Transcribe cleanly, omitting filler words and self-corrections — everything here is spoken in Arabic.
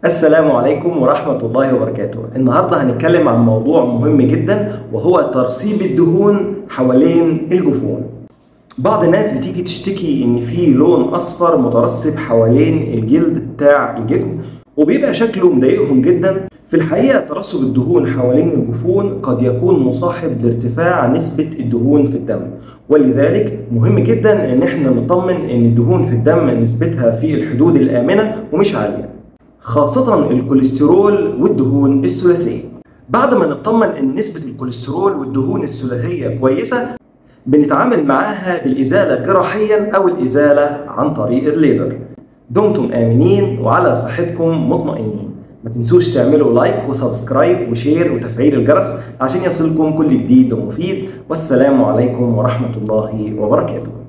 السلام عليكم ورحمة الله وبركاته. النهاردة هنتكلم عن موضوع مهم جدا وهو ترسيب الدهون حوالين الجفون. بعض الناس بتيجي تشتكي ان في لون اصفر مترسب حوالين الجلد بتاع الجفن وبيبقى شكله مضايقهم جدا. في الحقيقة ترسب الدهون حوالين الجفون قد يكون مصاحب لارتفاع نسبة الدهون في الدم، ولذلك مهم جدا ان احنا نطمن ان الدهون في الدم نسبتها في الحدود الآمنة ومش عالية، خاصة الكوليسترول والدهون الثلاثية. بعد ما نطمن ان نسبة الكوليسترول والدهون الثلاثية كويسة بنتعامل معاها بالإزالة جراحيا أو الإزالة عن طريق الليزر. دمتم آمنين وعلى صحتكم مطمئنين. ما تنسوش تعملوا لايك وسبسكرايب وشير وتفعيل الجرس عشان يصلكم كل جديد ومفيد. والسلام عليكم ورحمة الله وبركاته.